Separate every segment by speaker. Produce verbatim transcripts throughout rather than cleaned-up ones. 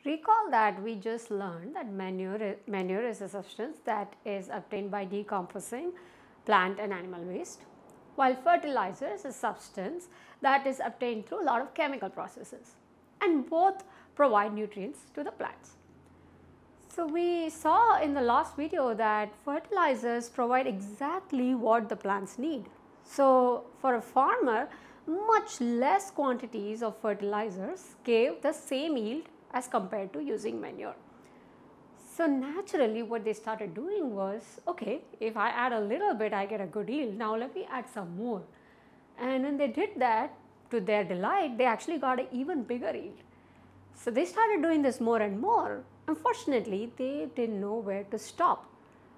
Speaker 1: Recall that we just learned that manure, manure is a substance that is obtained by decomposing plant and animal waste, while fertilizer is a substance that is obtained through a lot of chemical processes, and both provide nutrients to the plants. So, we saw in the last video that fertilizers provide exactly what the plants need. So, for a farmer, much less quantities of fertilizers gave the same yield as compared to using manure. So, naturally what they started doing was, okay, if I add a little bit I get a good yield, now let me add some more. And when they did that, to their delight, they actually got an even bigger yield. So, they started doing this more and more. Unfortunately, they didn't know where to stop.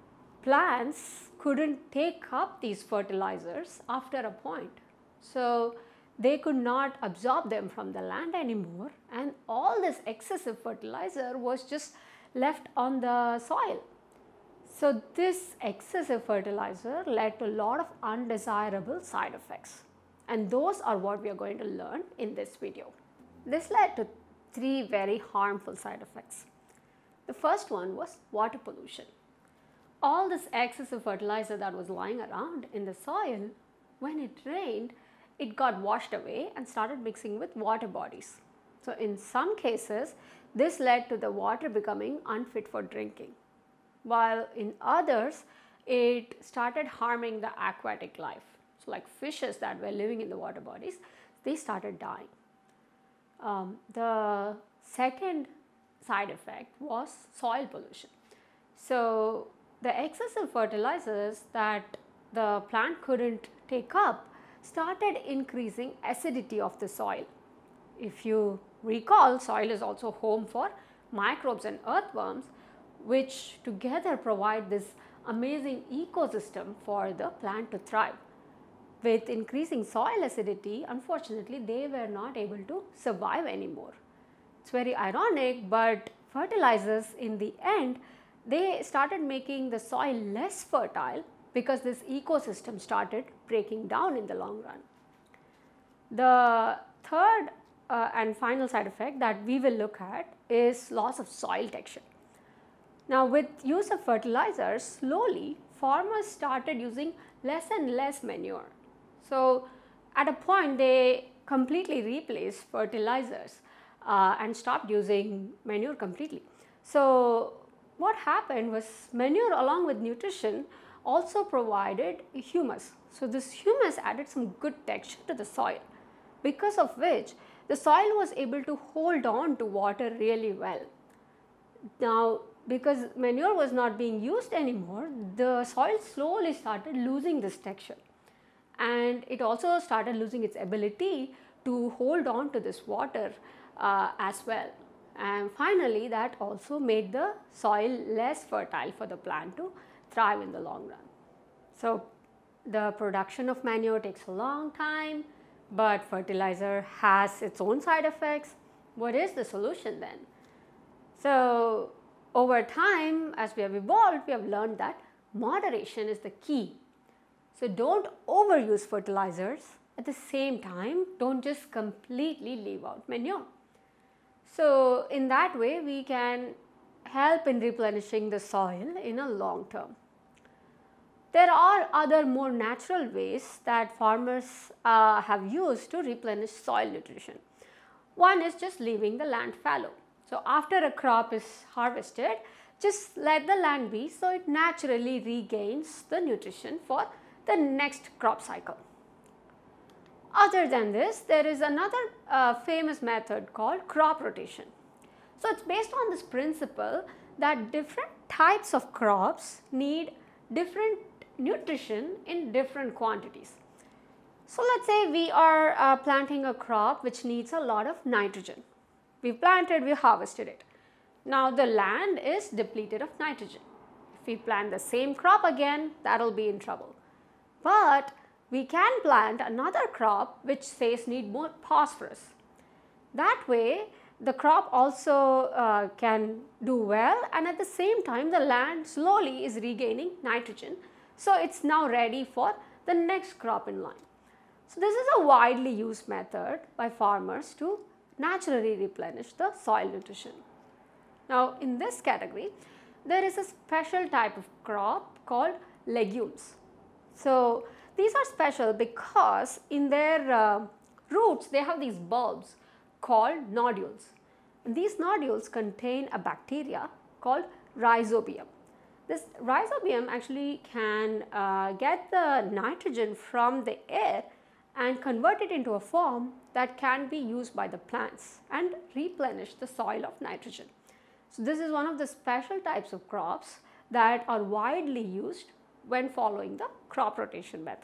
Speaker 1: Plants couldn't take up these fertilizers after a point. So, they could not absorb them from the land anymore, and all this excessive fertilizer was just left on the soil. So, this excessive fertilizer led to a lot of undesirable side effects, and those are what we are going to learn in this video. This led to three very harmful side effects. The first one was water pollution. All this excessive fertilizer that was lying around in the soil, when it rained, it got washed away and started mixing with water bodies. So, in some cases, this led to the water becoming unfit for drinking, while in others, it started harming the aquatic life. So, like fishes that were living in the water bodies, they started dying. Um, the second side effect was soil pollution. So, the excessive fertilizers that the plant couldn't take up started increasing acidity of the soil. If you recall, soil is also home for microbes and earthworms, which together provide this amazing ecosystem for the plant to thrive. With increasing soil acidity, unfortunately, they were not able to survive anymore. It's very ironic, but fertilizers in the end, they started making the soil less fertile because this ecosystem started breaking down in the long run. The third uh, and final side effect that we will look at is loss of soil texture. Now, with use of fertilizers, slowly farmers started using less and less manure. So, at a point they completely replaced fertilizers uh, and stopped using manure completely. So, what happened was manure along with nutrition also provided humus. So, this humus added some good texture to the soil, because of which the soil was able to hold on to water really well. Now, because manure was not being used anymore, the soil slowly started losing this texture, and it also started losing its ability to hold on to this water uh, as well. And finally, that also made the soil less fertile for the plant to thrive in the long run. So, the production of manure takes a long time, but fertilizer has its own side effects. What is the solution then? So, over time, as we have evolved, we have learned that moderation is the key. So, don't overuse fertilizers. At the same time, don't just completely leave out manure. So, in that way, we can help in replenishing the soil in a long term. There are other more natural ways that farmers uh, have used to replenish soil nutrition. One is just leaving the land fallow. So, after a crop is harvested, just let the land be so it naturally regains the nutrition for the next crop cycle. Other than this, there is another uh, famous method called crop rotation. So, it is based on this principle that different types of crops need different nutrition in different quantities. So, let us say we are uh, planting a crop which needs a lot of nitrogen. We planted, we harvested it. Now, the land is depleted of nitrogen. If we plant the same crop again, that will be in trouble. But we can plant another crop which says need more phosphorus. That way, the crop also uh, can do well, and at the same time the land slowly is regaining nitrogen. So, it is now ready for the next crop in line. So, this is a widely used method by farmers to naturally replenish the soil nutrition. Now, in this category, there is a special type of crop called legumes. So, these are special because in their uh, roots they have these bulbs called nodules. And these nodules contain a bacteria called rhizobium. This rhizobium actually can uh, get the nitrogen from the air and convert it into a form that can be used by the plants and replenish the soil of nitrogen. So, this is one of the special types of crops that are widely used when following the crop rotation method.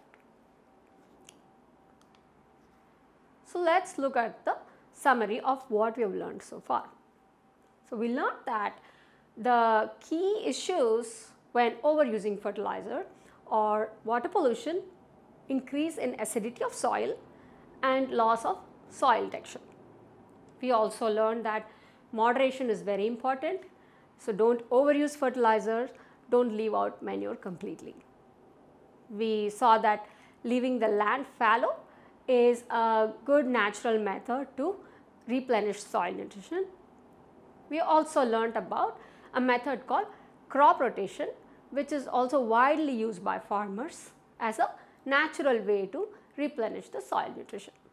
Speaker 1: So, let us look at the summary of what we have learned so far. So, we learned that the key issues when overusing fertilizer are water pollution, increase in acidity of soil and loss of soil texture. We also learned that moderation is very important. So, do not overuse fertilizers, do not leave out manure completely. We saw that leaving the land fallow is a good natural method to replenish soil nutrition. We also learned about a method called crop rotation, which is also widely used by farmers as a natural way to replenish the soil nutrition.